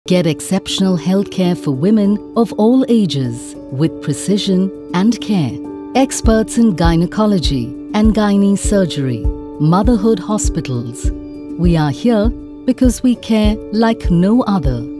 Get exceptional healthcare for women of all ages with precision and care. Experts in gynecology and gynae surgery. Motherhood Hospitals. We are here because we care like no other.